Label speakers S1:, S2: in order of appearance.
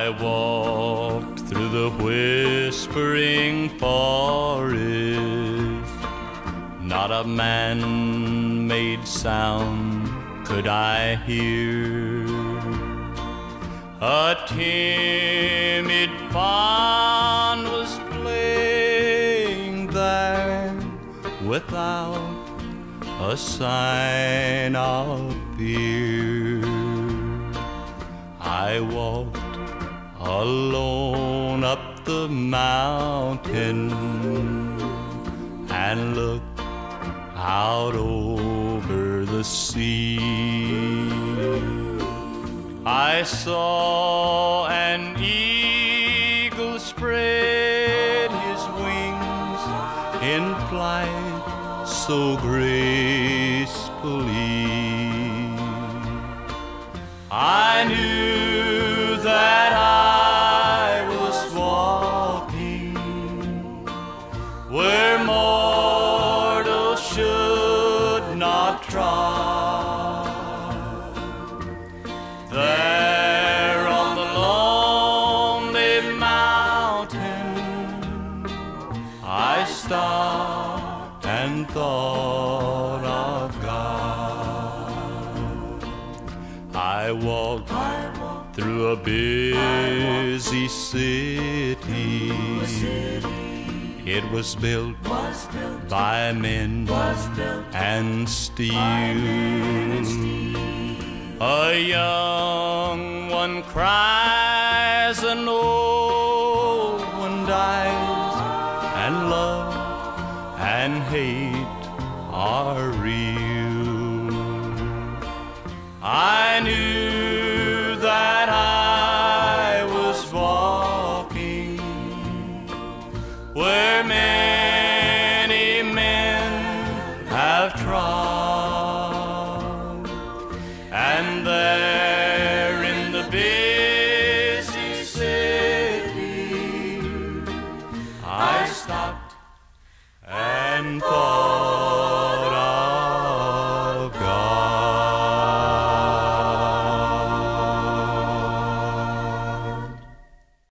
S1: I walked through the whispering forest. Not a man-made sound could I hear. A timid fawn was playing there without a sign of fear. I walked alone up the mountain and looked out over the sea. I saw an eagle spread his wings in flight so gracefully. I knew that I was walking where mortals should not trod. There on the lonely mountain I stopped and thought of God. I walked through a busy city. It was built by men and steel. A young one cries, an old one dies, and love and hate are real. I knew that I was walking where many men have trod, and there in the busy city I stopped and thought